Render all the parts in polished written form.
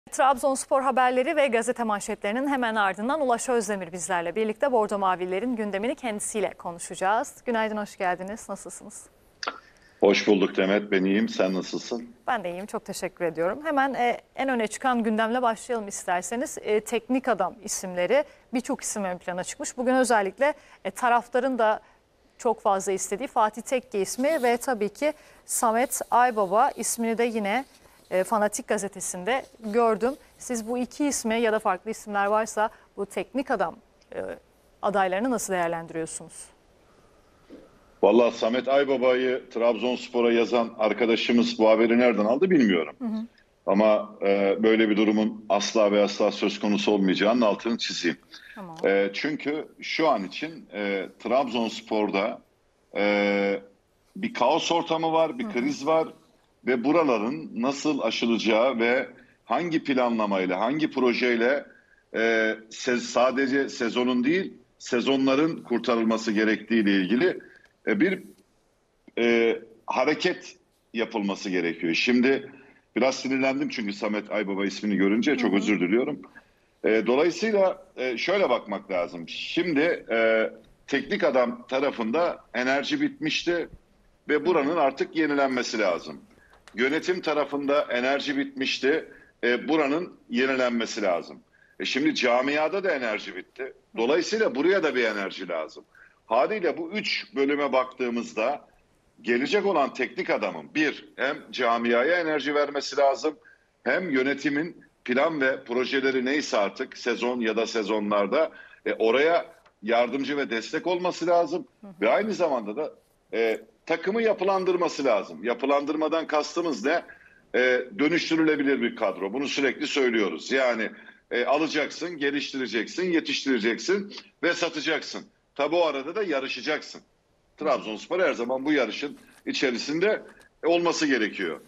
Trabzonspor haberleri ve gazete manşetlerinin hemen ardından Ulaş Özdemir bizlerle birlikte Bordo Mavililerin gündemini kendisiyle konuşacağız. Günaydın, hoş geldiniz. Nasılsınız? Hoş bulduk Demet. Ben iyiyim. Sen nasılsın? Ben de iyiyim. Çok teşekkür ediyorum. Hemen en öne çıkan gündemle başlayalım isterseniz. Teknik adam isimleri, birçok isim ön plana çıkmış. Bugün özellikle taraftarın da çok fazla istediği Fatih Tekke ismi ve tabii ki Samet Aybaba ismini de yine Fanatik gazetesinde gördüm. Siz bu iki ismi ya da farklı isimler varsa bu teknik adam adaylarını nasıl değerlendiriyorsunuz? Vallahi Samet Aybaba'yı Trabzonspor'a yazan arkadaşımız bu haberi nereden aldı bilmiyorum. Ama böyle bir durumun asla ve asla söz konusu olmayacağının altını çizeyim. Tamam. Çünkü şu an için Trabzonspor'da bir kaos ortamı var, bir kriz var. Ve buraların nasıl aşılacağı ve hangi planlamayla, hangi projeyle sadece sezonun değil, sezonların kurtarılması gerektiği ile ilgili bir hareket yapılması gerekiyor. Şimdi biraz sinirlendim çünkü Samet Aybaba ismini görünce çok özür diliyorum. Dolayısıyla şöyle bakmak lazım. Şimdi teknik adam tarafında enerji bitmişti ve buranın artık yenilenmesi lazım. Yönetim tarafında enerji bitmişti. Buranın yenilenmesi lazım. Şimdi camiada da enerji bitti. Dolayısıyla buraya da bir enerji lazım. Haliyle bu üç bölüme baktığımızda gelecek olan teknik adamın hem camiaya enerji vermesi lazım, hem yönetimin plan ve projeleri neyse artık sezon ya da sezonlarda oraya yardımcı ve destek olması lazım. Ve aynı zamanda da takımı yapılandırması lazım. Yapılandırmadan kastımız ne? Dönüştürülebilir bir kadro. Bunu sürekli söylüyoruz. Yani alacaksın, geliştireceksin, yetiştireceksin ve satacaksın. Tabi o arada da yarışacaksın. Trabzonspor her zaman bu yarışın içerisinde olması gerekiyor.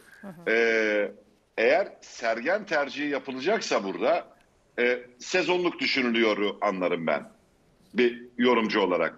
Eğer Sergen tercihi yapılacaksa burada sezonluk düşünülüyor anlarım ben. Bir yorumcu olarak.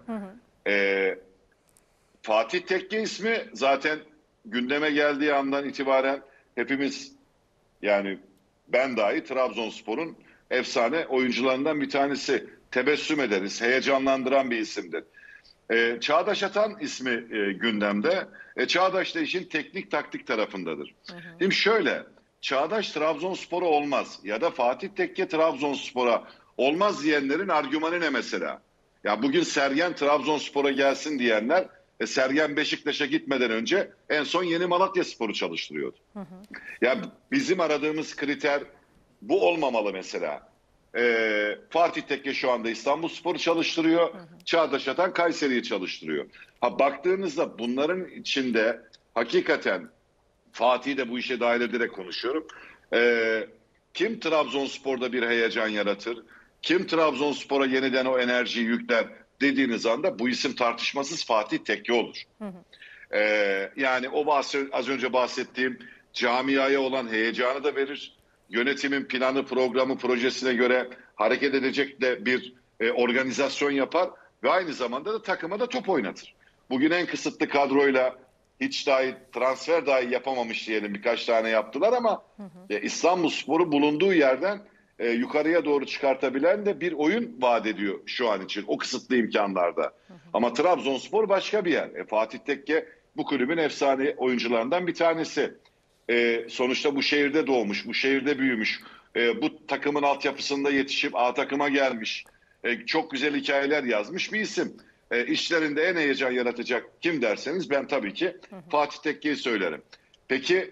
Fatih Tekke ismi zaten gündeme geldiği andan itibaren hepimiz, yani ben dahi, Trabzonspor'un efsane oyuncularından bir tanesi, tebessüm ederiz, heyecanlandıran bir isimdir. Çağdaş Atan ismi gündemde. Çağdaş da işin teknik taktik tarafındadır. Şimdi şöyle, Çağdaş Trabzonspor'a olmaz ya da Fatih Tekke Trabzonspor'a olmaz diyenlerin argümanı ne mesela? Ya bugün Sergen Trabzonspor'a gelsin diyenler, Sergen Beşiktaş'a gitmeden önce en son Yeni Malatyaspor'u çalıştırıyordu. Ya bizim aradığımız kriter bu olmamalı mesela. Fatih Tekke şu anda İstanbulspor'u çalıştırıyor. Çağdaş Atan Kayseri'yi çalıştırıyor. Baktığınızda bunların içinde hakikaten Fatih'i de bu işe dahil ederek konuşuyorum. Kim Trabzonspor'da bir heyecan yaratır? Kim Trabzonspor'a yeniden o enerjiyi yükler dediğiniz anda bu isim tartışmasız Fatih Tekke olur. Yani o az önce bahsettiğim camiaya olan heyecanı da verir. Yönetimin planı, programı, projesine göre hareket edecek de bir organizasyon yapar ve aynı zamanda da takıma da top oynatır. Bugün en kısıtlı kadroyla hiç transfer dahi yapamamış diyelim, birkaç tane yaptılar ama İstanbulspor'u bulunduğu yerden yukarıya doğru çıkartabilen de bir oyun vaat ediyor şu an için o kısıtlı imkanlarda. Ama Trabzonspor başka bir yer. Fatih Tekke bu kulübün efsane oyuncularından bir tanesi. Sonuçta bu şehirde doğmuş, bu şehirde büyümüş, bu takımın altyapısında yetişip A takıma gelmiş, çok güzel hikayeler yazmış bir isim. İşlerinde en heyecan yaratacak kim derseniz ben tabii ki Fatih Tekke'yi söylerim. Peki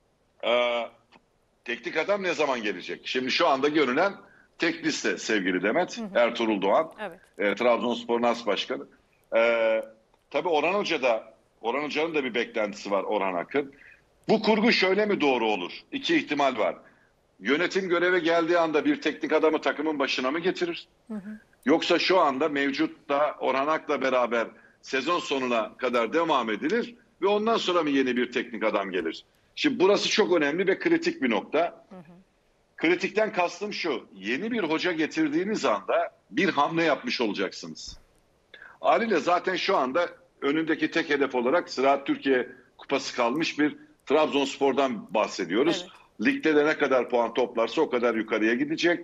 teknik adam ne zaman gelecek? Şimdi şu anda görünen tek liste sevgili Demet, Ertuğrul Doğan, Trabzonspor'un as başkanı. Tabii Orhan Hoca'nın da bir beklentisi var, Orhan Akın. Bu kurgu şöyle mi doğru olur? İki ihtimal var. Yönetim göreve geldiği anda bir teknik adamı takımın başına mı getirir? Yoksa şu anda mevcutta Orhan Ak'la beraber sezon sonuna kadar devam edilir ve ondan sonra mı yeni bir teknik adam gelir? Şimdi burası çok önemli ve kritik bir nokta. Kritikten kastım şu: yeni bir hoca getirdiğiniz anda bir hamle yapmış olacaksınız. Haliyle zaten şu anda önündeki tek hedef olarak Ziraat Türkiye Kupası kalmış bir Trabzonspor'dan bahsediyoruz. Ligde de ne kadar puan toplarsa o kadar yukarıya gidecek.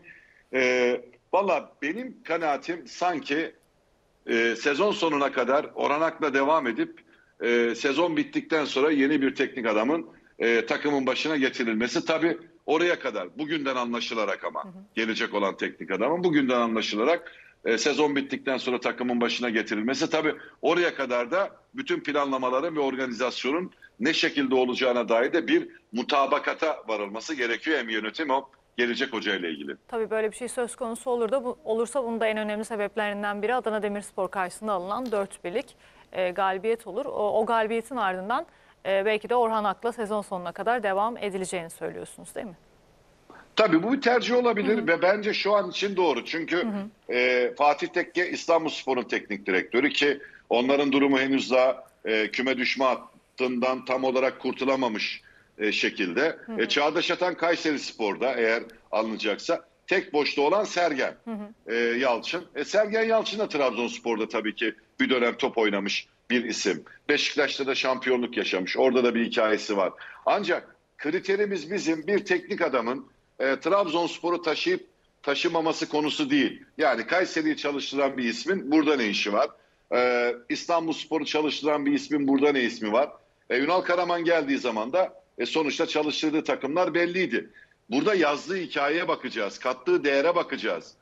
Valla benim kanaatim sanki sezon sonuna kadar Oranak'la devam edip sezon bittikten sonra yeni bir teknik adamın takımın başına getirilmesi. Tabii oraya kadar bugünden anlaşılarak ama gelecek olan teknik adamın bugünden anlaşılarak sezon bittikten sonra takımın başına getirilmesi. Tabii oraya kadar da bütün planlamaların ve organizasyonun ne şekilde olacağına dair de bir mutabakata varılması gerekiyor. Hem yönetim hem gelecek hoca ile ilgili. Tabii böyle bir şey söz konusu olursa bunun da en önemli sebeplerinden biri Adana Demirspor karşısında alınan 4-1'lik galibiyet olur. O galibiyetin ardından belki de Orhan Ak'la sezon sonuna kadar devam edileceğini söylüyorsunuz, değil mi? Tabii bu bir tercih olabilir ve bence şu an için doğru. Çünkü Fatih Tekke İstanbulspor'un teknik direktörü ki onların durumu henüz daha küme düşme hattından tam olarak kurtulamamış şekilde. Çağdaş Atan Kayserispor'da eğer alınacaksa tek boşta olan Sergen Yalçın. Sergen Yalçın da Trabzonspor'da tabii ki bir dönem top oynamış bir isim. Beşiktaş'ta da şampiyonluk yaşamış. Orada da bir hikayesi var. Ancak kriterimiz bizim bir teknik adamın Trabzonspor'u taşıyıp taşımaması konusu değil. Yani Kayseri'yi çalıştıran bir ismin burada ne işi var? İstanbulspor'u çalıştıran bir ismin burada ne ismi var? Ünal Karaman geldiği zaman da sonuçta çalıştırdığı takımlar belliydi. Burada yazdığı hikayeye bakacağız, kattığı değere bakacağız.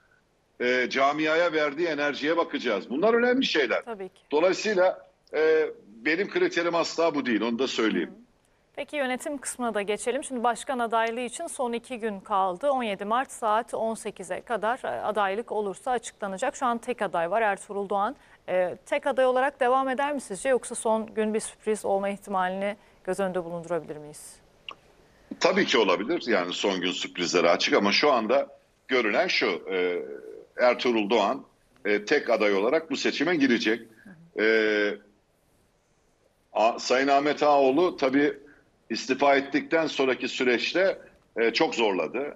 Camiaya verdiği enerjiye bakacağız. Bunlar önemli şeyler. Tabii ki. Dolayısıyla benim kriterim asla bu değil, onu da söyleyeyim. Peki yönetim kısmına da geçelim. Şimdi başkan adaylığı için son 2 gün kaldı. 17 Mart saat 18'e kadar adaylık olursa açıklanacak. Şu an tek aday var, Ertuğrul Doğan. Tek aday olarak devam eder mi sizce, yoksa son gün bir sürpriz olma ihtimalini göz önünde bulundurabilir miyiz? Tabii ki olabilir. Yani son gün sürprizlere açık ama şu anda görünen şu. Ertuğrul Doğan tek aday olarak bu seçime girecek. Sayın Ahmet Ağaoğlu tabii istifa ettikten sonraki süreçte çok zorladı.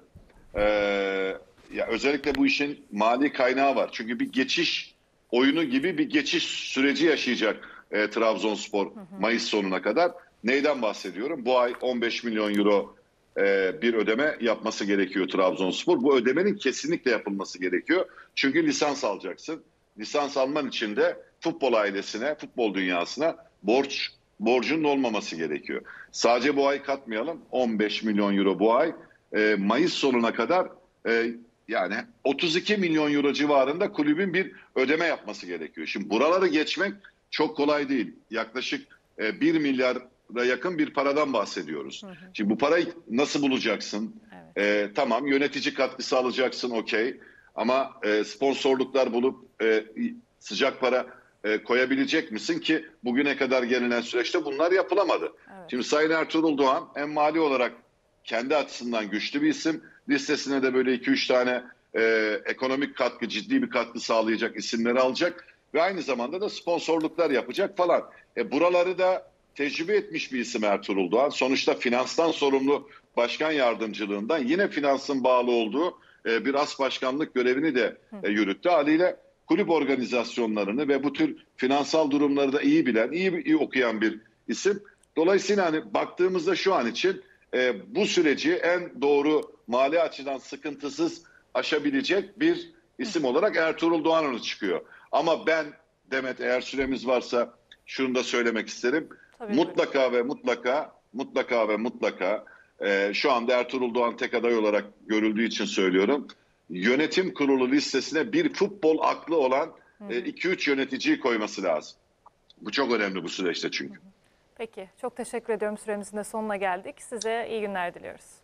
Ya özellikle bu işin mali kaynağı var. Çünkü bir geçiş oyunu gibi bir geçiş süreci yaşayacak Trabzonspor Mayıs sonuna kadar. Neyden bahsediyorum? Bu ay 15 milyon euro bir ödeme yapması gerekiyor Trabzonspor. Bu ödemenin kesinlikle yapılması gerekiyor. Çünkü lisans alacaksın. Lisans alman için de futbol ailesine, futbol dünyasına borcun olmaması gerekiyor. Sadece bu ay katmayalım. 15 milyon euro bu ay. Mayıs sonuna kadar yani 32 milyon euro civarında kulübün bir ödeme yapması gerekiyor. Şimdi buraları geçmek çok kolay değil. Yaklaşık 1 milyara yakın bir paradan bahsediyoruz. Şimdi bu parayı nasıl bulacaksın? Evet. Tamam, yönetici katkısı alacaksın, okey. Ama sponsorluklar bulup sıcak para koyabilecek misin ki bugüne kadar gelinen süreçte bunlar yapılamadı. Evet. Şimdi Sayın Ertuğrul Doğan en mali olarak kendi açısından güçlü bir isim. Listesine de böyle 2-3 tane ekonomik katkı, ciddi bir katkı sağlayacak isimleri alacak ve aynı zamanda da sponsorluklar yapacak falan. Buraları da tecrübe etmiş bir isim Ertuğrul Doğan. Sonuçta finanstan sorumlu başkan yardımcılığından yine finansın bağlı olduğu bir as başkanlık görevini de yürüttü. Haliyle kulüp organizasyonlarını ve bu tür finansal durumları da iyi bilen, iyi okuyan bir isim. Dolayısıyla hani baktığımızda şu an için bu süreci en doğru mali açıdan sıkıntısız aşabilecek bir isim olarak Ertuğrul Doğan öne çıkıyor. Ama ben Demet, eğer süremiz varsa şunu da söylemek isterim. Tabii, mutlaka ve mutlaka şu anda Ertuğrul Doğan tek aday olarak görüldüğü için söylüyorum. Yönetim kurulu listesine bir futbol aklı olan 2-3 yöneticiyi koyması lazım. Bu çok önemli bu süreçte çünkü. Peki, çok teşekkür ediyorum. Süremizin de sonuna geldik. Size iyi günler diliyoruz.